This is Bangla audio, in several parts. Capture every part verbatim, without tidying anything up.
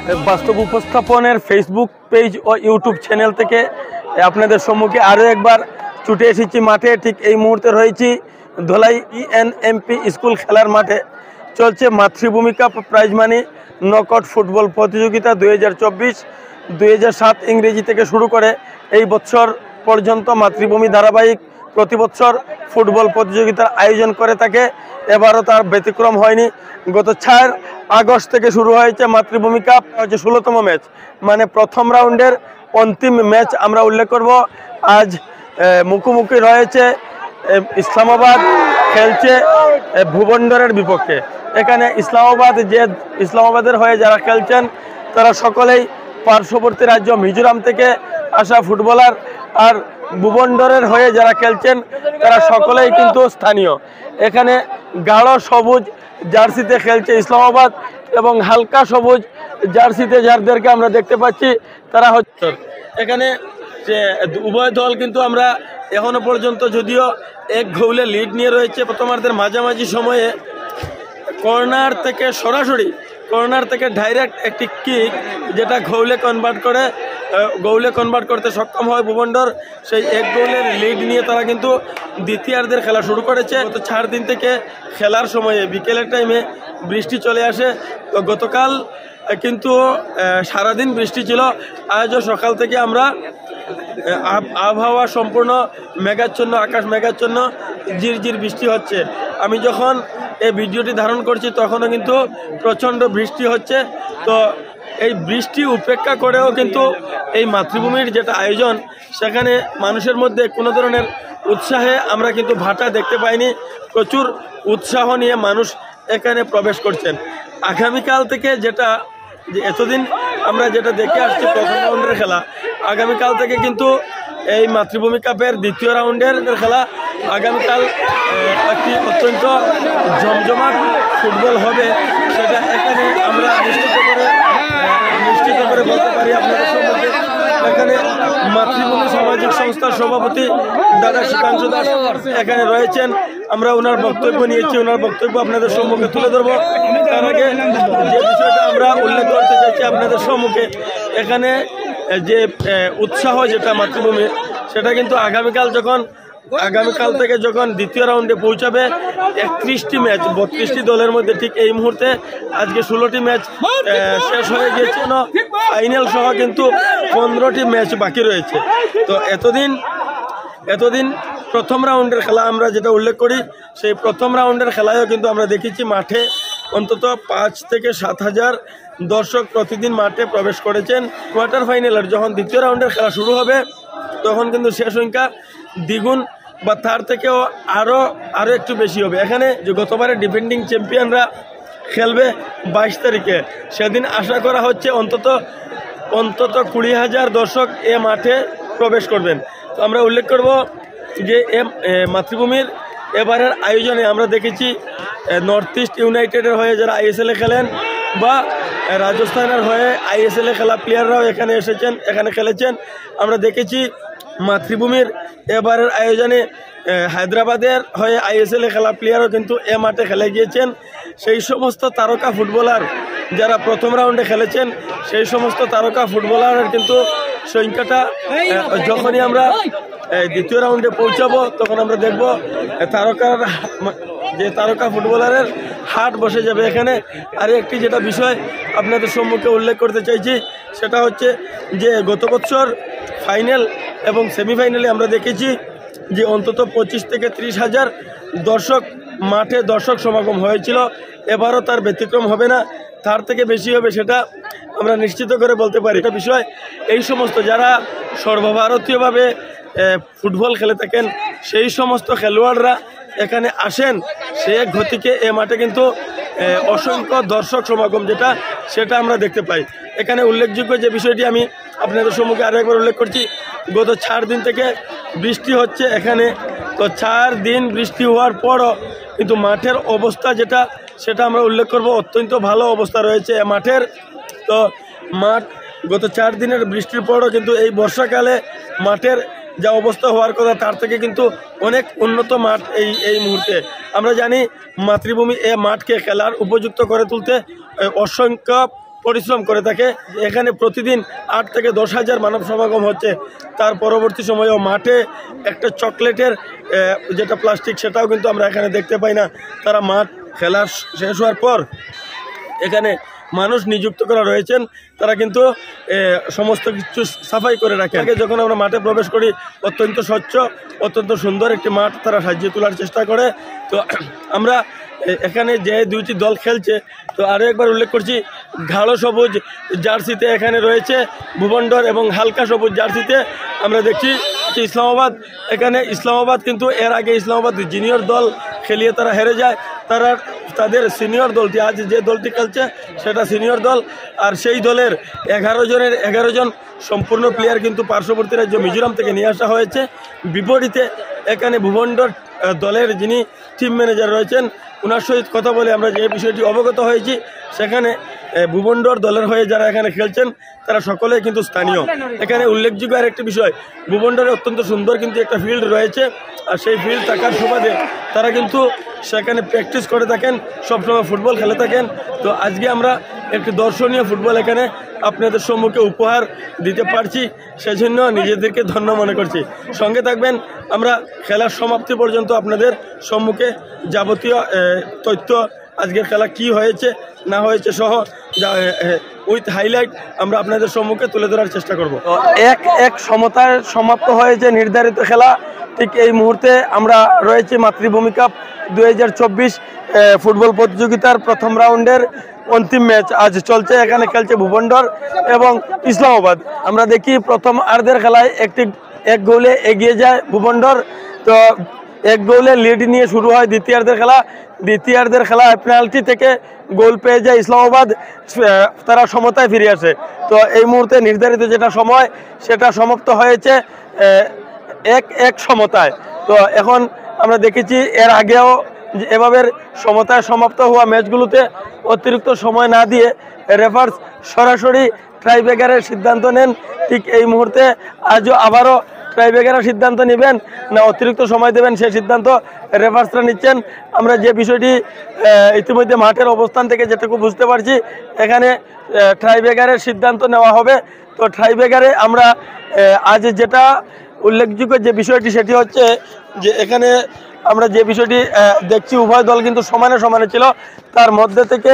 বাস্তব উপস্থাপনের ফেসবুক পেজ ও ইউটিউব চ্যানেল থেকে আপনাদের সম্মুখে আরও একবার ছুটে এসেছি মাঠে। ঠিক এই মুহূর্তে রয়েছি ধলাই ইএনএমপি স্কুল খেলার মাঠে। চলছে Matribhumi cup prize money knockout football প্রতিযোগিতা দুই হাজার চব্বিশ দুই হাজার সাত ইংরেজি থেকে শুরু করে এই বছর পর্যন্ত মাতৃভূমি ধারাবাহিক প্রতি বছর ফুটবল প্রতিযোগিতার আয়োজন করে থাকে। এবারও তার ব্যতিক্রম হয়নি। গত চার আগস্ট থেকে শুরু হয়েছে মাতৃভূমি কাপ, হচ্ছে ষোলোতম ম্যাচ, মানে প্রথম রাউন্ডের অন্তিম ম্যাচ আমরা উল্লেখ করব। আজ মুখোমুখি রয়েছে ইসলামাবাদ, খেলছে ভুবনডরের বিপক্ষে। এখানে ইসলামাবাদ যে ইসলামাবাদের হয়ে যারা খেলছেন তারা সকলেই পার্শ্ববর্তী রাজ্য মিজোরাম থেকে আসা ফুটবলার, আর ভুবনডরের হয়ে যারা খেলছেন তারা সকলেই কিন্তু স্থানীয়। এখানে গাঢ় সবুজ জার্সিতে খেলছে ইসলামাবাদ এবং হালকা সবুজ জার্সিতে যাদেরকে আমরা দেখতে পাচ্ছি তারা হচ্ছে। এখানে যে উভয় দল কিন্তু আমরা এখনো পর্যন্ত যদিও এক গোলে লিড নিয়ে রয়েছে। প্রথমার্ধের মাঝামাঝি সময়ে কর্নার থেকে সরাসরি কর্নার থেকে ডাইরেক্ট একটি কিক যেটা গোলে কনভার্ট করে গোলে কনভার্ট করতে সক্ষম হয় ভুবনডর। সেই এক গোলের লিড নিয়ে তারা কিন্তু দ্বিতীয়ার্ধের খেলা শুরু করেছে। গত চার দিন থেকে খেলার সময়ে বিকেলের টাইমে বৃষ্টি চলে আসে। তো গতকাল কিন্তু সারাদিন বৃষ্টি ছিল। আজও সকাল থেকে আমরা আবহাওয়া সম্পূর্ণ মেঘাচ্ছন্ন, আকাশ মেঘাচ্ছন্ন, ঝিরঝির বৃষ্টি হচ্ছে। আমি যখন এই ভিডিওটি ধারণ করছি তখনও কিন্তু প্রচণ্ড বৃষ্টি হচ্ছে। তো এই বৃষ্টি উপেক্ষা করেও কিন্তু এই মাতৃভূমির যেটা আয়োজন সেখানে মানুষের মধ্যে কোনো ধরনের উৎসাহে আমরা কিন্তু ভাটা দেখতে পাইনি। প্রচুর উৎসাহ নিয়ে মানুষ এখানে প্রবেশ করছেন। আগামীকাল থেকে যেটা যে এতদিন আমরা যেটা দেখে আসছি প্রথম রাউন্ডের খেলা, আগামীকাল থেকে কিন্তু এই মাতৃভূমি কাপের দ্বিতীয় রাউন্ডের খেলা। আগামীকাল একটি অত্যন্ত জমজমাট ফুটবল হবে, সেটা এখানে আমরা নিশ্চিত করে নিশ্চিত করে বলতে পারি আপনাদের সম্মুখে। এখানে মাতৃভূমি সামাজিক সংস্থার সভাপতি দাদা শ্রীকান্ত দাস এখানে রয়েছেন। আমরা ওনার বক্তব্য নিয়েছি, ওনার বক্তব্য আপনাদের সম্মুখে তুলে ধরবো। তার আগে যে বিষয়টা আমরা উল্লেখ করতে চাইছি আপনাদের সম্মুখে, এখানে যে উৎসাহ যেটা মাতৃভূমির সেটা কিন্তু আগামীকাল যখন আগামীকাল থেকে যখন দ্বিতীয় রাউন্ডে পৌঁছাবে, একত্রিশটি ম্যাচ বত্রিশটি দলের মধ্যে ঠিক এই মুহূর্তে আজকে ষোলোটি ম্যাচ শেষ হয়ে গিয়েছে, ফাইনাল সহ কিন্তু পনেরোটি ম্যাচ বাকি রয়েছে। তো এতদিন এতদিন প্রথম রাউন্ডের খেলা আমরা যেটা উল্লেখ করি, সেই প্রথম রাউন্ডের খেলায়ও কিন্তু আমরা দেখেছি মাঠে অন্তত পাঁচ থেকে সাত হাজার দর্শক প্রতিদিন মাঠে প্রবেশ করেছেন। কোয়ার্টার ফাইনালের যখন দ্বিতীয় রাউন্ডের খেলা শুরু হবে তখন কিন্তু সে সংখ্যা দ্বিগুণ বা তার থেকেও আরও আরও একটু বেশি হবে। এখানে যে গতবারের ডিফেন্ডিং চ্যাম্পিয়নরা খেলবে বাইশ তারিখে, সেদিন আশা করা হচ্ছে অন্তত অন্তত কুড়ি হাজার দর্শক এ মাঠে প্রবেশ করবেন। তো আমরা উল্লেখ করব যে এ মাতৃভূমির এবারের আয়োজনে আমরা দেখেছি নর্থ ইস্ট ইউনাইটেডের হয়ে যারা আইএসএলে খেলেন বা রাজস্থানের হয়ে আইএসএলে খেলা প্লেয়াররাও এখানে এসেছেন, এখানে খেলেছেন। আমরা দেখেছি মাতৃভূমির এবারের আয়োজনে হায়দ্রাবাদের হয়ে আইএসএলে খেলা প্লেয়ারও কিন্তু এ মাঠে খেলে গিয়েছেন। সেই সমস্ত তারকা ফুটবলার যারা প্রথম রাউন্ডে খেলেছেন, সেই সমস্ত তারকা ফুটবলারের কিন্তু সংখ্যাটা যখনই আমরা দ্বিতীয় রাউন্ডে পৌঁছাবো তখন আমরা দেখব তারকার যে তারকা ফুটবলারের হাট বসে যাবে এখানে। আর একটি যেটা বিষয় আপনাদের সম্মুখে উল্লেখ করতে চাইছি সেটা হচ্ছে যে গত বছর ফাইনাল এবং সেমিফাইনালে আমরা দেখেছি যে অন্তত পঁচিশ থেকে ত্রিশ হাজার দর্শক মাঠে দর্শক সমাগম হয়েছিল। এবারও তার ব্যতিক্রম হবে না, তার থেকে বেশি হবে, সেটা আমরা নিশ্চিত করে বলতে পারি। একটা বিষয়, এই সমস্ত যারা সর্বভারতীয়ভাবে ফুটবল খেলে থাকেন সেই সমস্ত খেলোয়াড়রা এখানে আসেন, সে গতিকে এ মাঠে কিন্তু অসংখ্য দর্শক সমাগম যেটা সেটা আমরা দেখতে পাই। এখানে উল্লেখযোগ্য যে বিষয়টি আমি আপনাদের সম্মুখে আরও একবার উল্লেখ করছি, গত চার দিন থেকে বৃষ্টি হচ্ছে এখানে। তো চার দিন বৃষ্টি হওয়ার পরও কিন্তু মাঠের অবস্থা যেটা সেটা আমরা উল্লেখ করব, অত্যন্ত ভালো অবস্থা রয়েছে এ মাঠের। তো মাঠ গত চার দিনের বৃষ্টির পরও কিন্তু এই বর্ষাকালে মাঠের যা অবস্থা হওয়ার কথা তার থেকে কিন্তু অনেক উন্নত মাঠ এই এই মুহূর্তে। আমরা জানি মাতৃভূমি এ মাঠকে খেলার উপযুক্ত করে তুলতে অসংখ্য পরিশ্রম করে থাকে। এখানে প্রতিদিন আট থেকে দশ হাজার মানব সমাগম হচ্ছে। তার পরবর্তী সময়েও মাঠে একটা চকলেটের যেটা প্লাস্টিক সেটাও কিন্তু আমরা এখানে দেখতে পাই না। তারা মাঠ খেলা শেষ হওয়ার পর এখানে মানুষ নিযুক্ত করা রয়েছেন, তারা কিন্তু সমস্ত কিছু সাফাই করে রাখে। আগে যখন আমরা মাঠে প্রবেশ করি অত্যন্ত স্বচ্ছ, অত্যন্ত সুন্দর একটি মাঠ তারা সাজিয়ে তোলার চেষ্টা করে। তো আমরা এখানে যে দুইটি দল খেলছে, তো আরও একবার উল্লেখ করছি, গাঢ় সবুজ জার্সিতে এখানে রয়েছে ভুবনডর এবং হালকা সবুজ জার্সিতে আমরা দেখছি যে ইসলামাবাদ। এখানে ইসলামাবাদ কিন্তু এর আগে ইসলামাবাদ জুনিয়র দল খেলিয়ে তারা হেরে যায়। তারা তাদের সিনিয়র দলটি আজ যে দলটি খেলছে সেটা সিনিয়র দল, আর সেই দলের এগারো জনের এগারো জন সম্পূর্ণ প্লেয়ার কিন্তু পার্শ্ববর্তী রাজ্য মিজোরাম থেকে নিয়ে আসা হয়েছে। বিপরীতে এখানে ভুবনডর দলের যিনি টিম ম্যানেজার রয়েছেন ওনার সহিত কথা বলে আমরা যে বিষয়টি অবগত হয়েছি, সেখানে ভুবনডর দলের হয়ে যারা এখানে খেলছেন তারা সকলে কিন্তু স্থানীয়। এখানে উল্লেখযোগ্য আর একটি বিষয়, ভুবনডরে অত্যন্ত সুন্দর কিন্তু একটা ফিল্ড রয়েছে, আর সেই ফিল্ড থাকার সুবাদে তারা কিন্তু সেখানে প্র্যাকটিস করে থাকেন, সবসময় ফুটবল খেলে থাকেন। তো আজকে আমরা একটি দর্শনীয় ফুটবল এখানে আপনাদের সম্মুখে উপহার দিতে পারছি, সেজন্য নিজেদেরকে ধন্য মনে করছি। সঙ্গে থাকবেন, আমরা খেলার সমাপ্তি পর্যন্ত আপনাদের সম্মুখে যাবতীয় তথ্য আজকের খেলা কি হয়েছে না হয়েছে সহ উইথ হাইলাইট আমরা আপনাদের সম্মুখে তুলে ধরার চেষ্টা করব। এক এক সমতায় সমাপ্ত হয়েছে নির্ধারিত খেলা। ঠিক এই মুহূর্তে আমরা রয়েছি মাতৃভূমি কাপ দুই হাজার চব্বিশ ফুটবল প্রতিযোগিতার প্রথম রাউন্ডের অন্তিম ম্যাচ আজ চলছে। এখানে খেলছে ভুবনডর এবং ইসলামাবাদ। আমরা দেখি প্রথম আর্ধের খেলায় একটি এক গোলে এগিয়ে যায় ভুবনডর। তো এক গোলে লিড নিয়ে শুরু হয় দ্বিতীয়ার্ধের খেলা। দ্বিতীয়ার্ধের খেলায় পেনাল্টি থেকে গোল পেয়ে যায় ইসলামাবাদ, তারা সমতায় ফিরে আসে। তো এই মুহূর্তে নির্ধারিত যেটা সময় সেটা সমাপ্ত হয়েছে এক এক সমতায়। তো এখন আমরা দেখেছি এর আগেও এভাবে সমতায় সমাপ্ত হওয়া ম্যাচগুলোতে অতিরিক্ত সময় না দিয়ে রেফার্স সরাসরি ট্রাইব্রেকারের সিদ্ধান্ত নেন। ঠিক এই মুহূর্তে আজও আবারও ট্রাইব্রেকারের সিদ্ধান্ত নেবেন না অতিরিক্ত সময় দেবেন, সেই সিদ্ধান্ত রেফার্সরা নিচ্ছেন। আমরা যে বিষয়টি ইতিমধ্যে মাঠের অবস্থান থেকে যেটুকু বুঝতে পারছি, এখানে ট্রাইব্রেকারের সিদ্ধান্ত নেওয়া হবে। তো ট্রাইব্রেকারে আমরা আজ যেটা উল্লেখযোগ্য যে বিষয়টি সেটি হচ্ছে যে এখানে আমরা যে বিষয়টি দেখছি উভয় দল কিন্তু সমানে সমানে ছিল। তার মধ্যে থেকে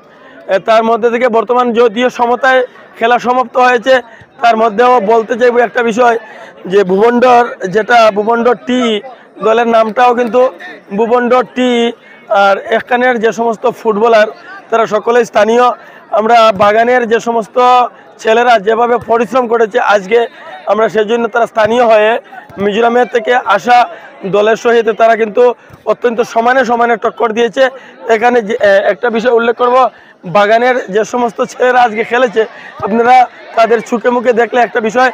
তার মধ্যে থেকে বর্তমান যদিও সমতায় খেলা সমাপ্ত হয়েছে, তার মধ্যেও বলতে চাইব একটা বিষয় যে ভুবনডর যেটা ভুবনডর টি দলের নামটাও কিন্তু ভুবনডর টি, আর এখানের যে সমস্ত ফুটবলার তারা সকলেই স্থানীয়। আমরা বাগানের যে সমস্ত ছেলেরা যেভাবে পরিশ্রম করেছে আজকে, আমরা সেজন্য তারা স্থানীয় হয়ে মিজোরামের থেকে আসা দলের সহিত তারা কিন্তু অত্যন্ত সমানে সমানে টক্কর দিয়েছে। এখানে একটা বিষয় উল্লেখ করব, বাগানের যে সমস্ত ছেলেরা আজকে খেলেছে আপনারা তাদের চোখে মুখে দেখলে একটা বিষয়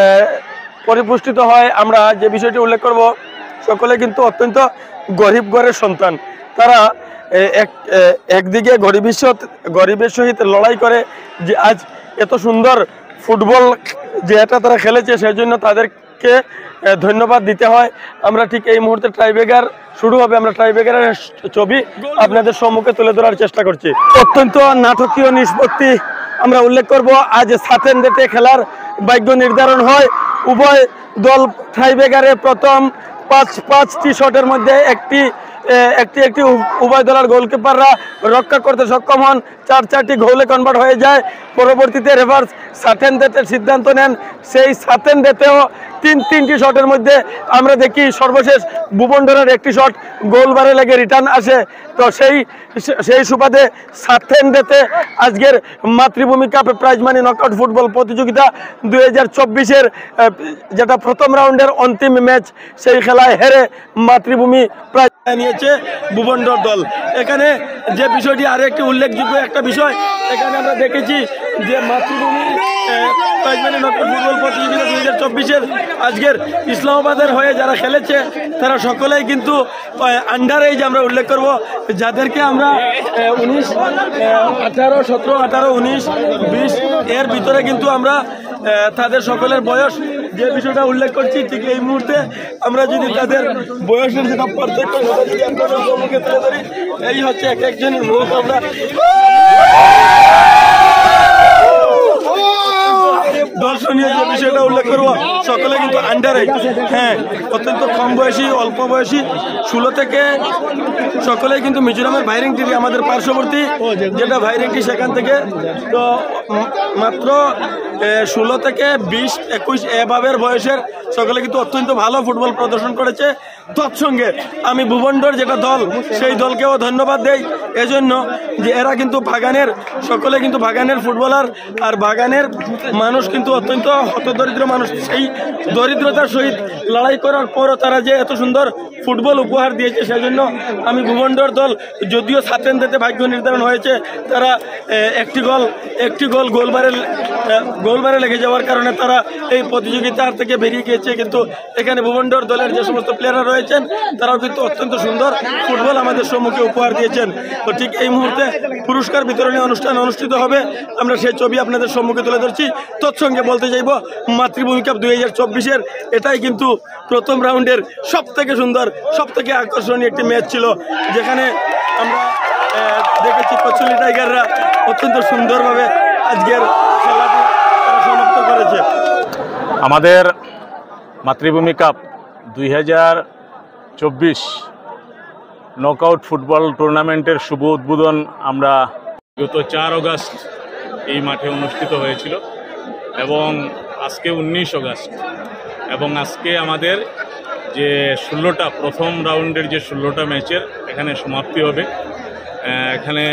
পরিপুষ্টিত হয়। আমরা যে বিষয়টি উল্লেখ করব, সকলে কিন্তু অত্যন্ত গরিব ঘরের সন্তান। তারা এক একদিকে গরিবের গরিবের সহিত লড়াই করে যে আজ এত সুন্দর ফুটবল যে এটা তারা খেলেছে, সেই জন্য তাদেরকে ধন্যবাদ দিতে হয়। আমরা ঠিক এই মুহূর্তে ট্রাইব্রেকার শুরু হবে, আমরা ট্রাইব্রেকারের ছবি আপনাদের সম্মুখে তুলে ধরার চেষ্টা করছি। অত্যন্ত নাটকীয় নিষ্পত্তি আমরা উল্লেখ করব। আজ সাতেন ডেটে খেলার ভাগ্য নির্ধারণ হয়। উভয় দল ট্রাইব্রেকারে প্রথম পাঁচ পাঁচটি শটের মধ্যে একটি একটি একটি উভয় দলের গোলকিপাররা রক্ষা করতে সক্ষম হন। চার চারটি গোলে কনভার্ট হয়ে যায়। পরবর্তীতে রেভার্স সাতেন ডেটের সিদ্ধান্ত নেন। সেই সাতেন ডেতেও তিন তিনটি শটের মধ্যে আমরা দেখি সর্বশেষ ভুবনডরের একটি শট গোল বারে লেগে রিটার্ন আসে। তো সেই সেই সুবাদে সাতেন ডেতে আজকের Matribhumi cup prize money knockout football প্রতিযোগিতা দুই হাজার চব্বিশের যেটা প্রথম রাউন্ডের অন্তিম ম্যাচ, সেই খেলায় হেরে মাতৃভূমি প্রাইজ নিয়েছে ভুবনডর দল। এখানে যে বিষয়টি আরো একটি উল্লেখযোগ্য একটা বিষয়, এখানে আমরা দেখেছি যে মাতৃভূমি প্রাইজ মানি নকআউট ফুটবল প্রতিযোগিতা দুই হাজার চব্বিশের আজকের ইসলামাবাদের হয়ে যারা খেলেছে তারা সকলেই কিন্তু আন্ডার এজ আমরা উল্লেখ করব, যাদেরকে আমরা উনিশ আঠারো সতেরো আঠারো উনিশ বিশ এর ভিতরে কিন্তু আমরা তাদের সকলের বয়স যে বিষয়টা উল্লেখ করছি। ঠিক এই মুহূর্তে আমরা যদি তাদের বয়সের যেটা পার্থক্য যদি আপনাদের সম্মুখে তুলে ধরি, এই হচ্ছে এক একজনের মুখ। আমরা দর্শনীয় যে বিষয়টা উল্লেখ করবো, সকলে কিন্তু আন্ডার এইট, হ্যাঁ অত্যন্ত কম বয়সী, অল্প বয়সী, ষোলো থেকে সকলেই কিন্তু মিজোরামের ভাইরিংটি আমাদের পার্শ্ববর্তী যেটা ভাইরিংটি সেখান থেকে তো মাত্র ষোলো থেকে বিশ একুশ এভাবের বয়সের সকলে কিন্তু অত্যন্ত ভালো ফুটবল প্রদর্শন করেছে। তৎসঙ্গে আমি ভুবনডোর যেটা দল সেই দলকেও ধন্যবাদ দেই এজন্য যে এরা কিন্তু বাগানের সকলে কিন্তু বাগানের ফুটবলার, আর বাগানের মানুষ কিন্তু অত্যন্ত হতদরিদ্র মানুষ, সেই দরিদ্রতার সহিত লড়াই করার পরও তারা যে এত সুন্দর ফুটবল উপহার দিয়েছে সেজন্য আমি ভুবনডোর দল, যদিও ছাত্রেনদেরতে ভাগ্য নির্ধারণ হয়েছে, তারা একটি গোল একটি গোল গোলবারে গোলবারে লেগে যাওয়ার কারণে তারা এই প্রতিযোগিতা থেকে বেরিয়ে গিয়েছে, কিন্তু এখানে ভুবনডোর দলের যে সমস্ত প্লেয়াররা রয়েছেন তারাও কিন্তু অত্যন্ত সুন্দর ফুটবল আমাদের সম্মুখে উপহার দিয়েছেন। তো ঠিক এই মুহূর্তে পুরস্কার বিতরণী অনুষ্ঠান অনুষ্ঠিত হবে, আমরা সেই ছবি আপনাদের সম্মুখে তুলে ধরছি। তৎসঙ্গে বলতে চাইব মাতৃভূমি কাপ দুই হাজার চব্বিশের এটাই কিন্তু প্রথম রাউন্ডের সব থেকে সুন্দর, সব থেকে আকর্ষণীয় একটি ম্যাচ ছিল, যেখানে আমরা দেখেছি কচুলি টাইগাররা অত্যন্ত সুন্দরভাবে আজকের খেলাটি সমাপ্ত করেছে। আমাদের মাতৃভূমি কাপ দুই হাজার চব্বিশ নকআউট ফুটবল টুর্নামেন্টের শুভ উদ্বোধন আমরা গত চার আগস্ট এই মাঠে অনুষ্ঠিত হয়েছিল এবং আজকে উনিশ আগস্ট, এবং আজকে আমাদের যে ষোলোটা প্রথম রাউন্ডের যে ষোলোটা ম্যাচের এখানে সমাপ্তি হবে। এখানে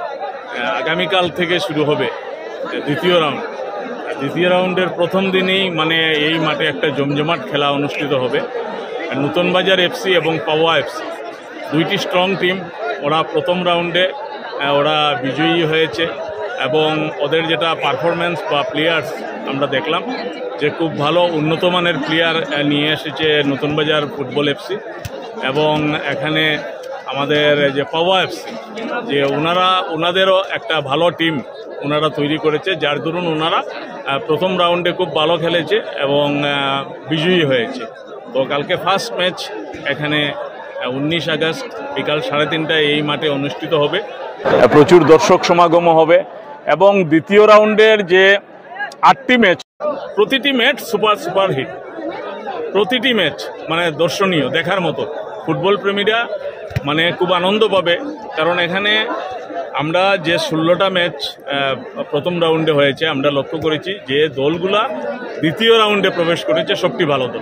আগামীকাল থেকে শুরু হবে দ্বিতীয় রাউন্ড। দ্বিতীয় রাউন্ডের প্রথম দিনেই মানে এই মাঠে একটা জমজমাট খেলা অনুষ্ঠিত হবে। নতুন বাজার এফসি এবং পাওয়া এফসি দুইটি স্ট্রং টিম, ওরা প্রথম রাউন্ডে ওরা বিজয়ী হয়েছে এবং ওদের যেটা পারফরমেন্স বা প্লেয়ার্স আমরা দেখলাম যে খুব ভালো উন্নত মানের প্লেয়ার নিয়ে এসেছে নতুন বাজার ফুটবল এফসি, এবং এখানে আমাদের যে পাওয়া এফসি যে ওনারা ওনাদেরও একটা ভালো টিম ওনারা তৈরি করেছে, যার দরুন ওনারা প্রথম রাউন্ডে খুব ভালো খেলেছে এবং বিজয়ী হয়েছে। তো কালকে ফার্স্ট ম্যাচ এখানে উনিশ আগস্ট বিকাল সাড়ে তিনটায় এই মাঠে অনুষ্ঠিত হবে, প্রচুর দর্শক সমাগম হবে এবং দ্বিতীয় রাউন্ডের যে আটটি ম্যাচ প্রতিটি ম্যাচ সুপার সুপার হিট, প্রতিটি ম্যাচ মানে দর্শনীয় দেখার মতো, ফুটবল প্রেমীরা মানে খুব আনন্দ পাবে। কারণ এখানে আমরা যে ষোলোটা ম্যাচ প্রথম রাউন্ডে হয়েছে আমরা লক্ষ্য করেছি যে দলগুলা দ্বিতীয় রাউন্ডে প্রবেশ করেছে সবটি ভালো দল।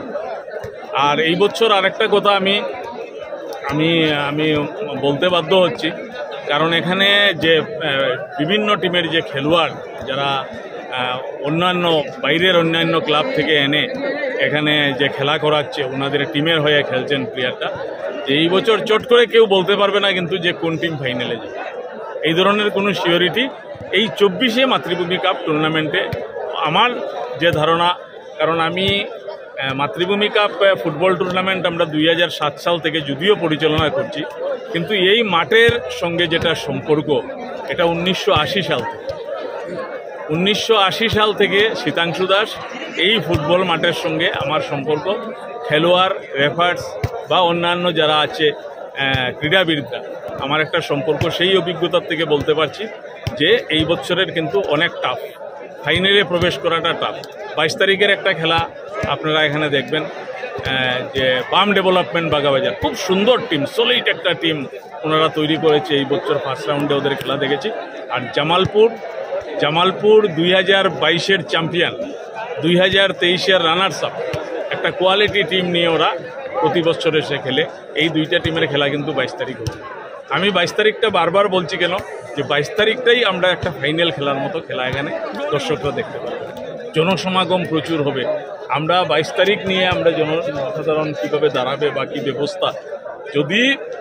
আর এই বছর আরেকটা কথা আমি আমি আমি বলতে বাধ্য হচ্ছি, কারণ এখানে যে বিভিন্ন টিমের যে খেলোয়াড় যারা অন্যান্য বাইরের অন্যান্য ক্লাব থেকে এনে এখানে যে খেলা করাচ্ছে ওনাদের টিমের হয়ে খেলছেন প্লেয়ারটা, এই বছর চট করে কেউ বলতে পারবে না কিন্তু যে কোন টিম ফাইনালে যাবে, এই ধরনের কোনো সিওরিটি এই চব্বিশে মাতৃভূমি কাপ টুর্নামেন্টে আমার যে ধারণা, কারণ আমি মাতৃভূমি কাপ ফুটবল টুর্নামেন্ট আমরা দুই হাজার সাত সাল থেকে যদিও পরিচালনা করছি, কিন্তু এই মাঠের সঙ্গে যেটা সম্পর্ক এটা উনিশশো আশি সাল থেকে উনিশশো আশি সাল থেকে শীতাংশু দাস এই ফুটবল মাঠের সঙ্গে আমার সম্পর্ক, খেলোয়াড় রেফার্স বা অন্যান্য যারা আছে ক্রীড়াবিদরা আমার একটা সম্পর্ক, সেই অভিজ্ঞতার থেকে বলতে পারছি যে এই বছরের কিন্তু অনেক টাফ, ফাইনালে প্রবেশ করাটা টাফ। বাইশ তারিখের একটা খেলা আপনারা এখানে দেখবেন যে বাম ডেভেলপমেন্ট বাগাবাজার খুব সুন্দর টিম, সলিড একটা টিম ওনারা তৈরি করেছে এই বছর ফার্স্ট রাউন্ডে ওদের খেলা দেখেছি। আর জামালপুর জামালপুর দুই হাজার বাইশের চ্যাম্পিয়ন, দুই হাজার তেইশের রানার্স আপ, একটা কোয়ালিটি টিম নিয়ে ওরা প্রতি বছর এসে খেলে। এই দুইটা টিমের খেলা কিন্তু বাইশ তারিখ হবে। আমি বাইশ তারিখটা বারবার বলছি কেন, যে বাইশ তারিখটাই আমরা একটা ফাইনাল খেলার মতো খেলা এখানে দর্শকরা দেখতে পাবো, জনসমাগম প্রচুর হবে। আমরা বাইশ তারিখ নিয়ে আমরা জনসাধারণ কীভাবে দাঁড়াবে বা কী ব্যবস্থা, যদি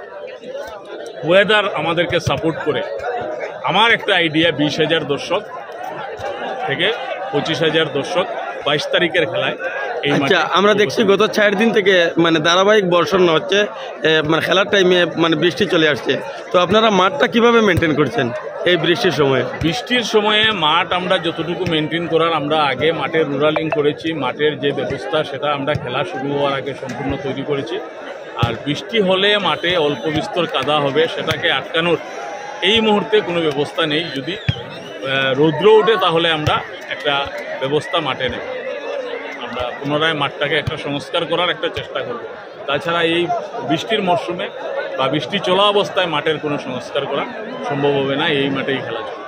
ওয়েদার আমাদেরকে সাপোর্ট করে, আমার একটা আইডিয়া বিশ হাজার দর্শক থেকে পঁচিশ হাজার দর্শক বাইশ তারিখের খেলায়। আচ্ছা, আমরা দেখছি গত চার দিন থেকে মানে ধারাবাহিক বর্ষণ হচ্ছে, মানে খেলার টাইমে মানে বৃষ্টি চলে আসছে, তো আপনারা মাঠটা কিভাবে মেনটেন করছেন এই বৃষ্টির সময়ে? বৃষ্টির সময়ে মাঠ আমরা যতটুকু মেনটেন করার আমরা আগে মাঠের রুরালিং করেছি, মাঠের যে ব্যবস্থা সেটা আমরা খেলা শুরু হওয়ার আগে সম্পূর্ণ তৈরি করেছি। আর বৃষ্টি হলে মাঠে অল্প বিস্তর কাদা হবে, সেটাকে আটকানোর এই মুহূর্তে কোনো ব্যবস্থা নেই। যদি রৌদ্র ওঠে তাহলে আমরা একটা ব্যবস্থা মাঠে নেব। আমরা পুনরায় মাঠটাকে একটা সংস্কার করার একটা চেষ্টা করব। তাছাড়া এই বৃষ্টির মরশুমে বা বৃষ্টি চলা অবস্থায় মাঠের কোনো সংস্কার করা সম্ভব হবে না, এই মাঠেই খেলা চলবে।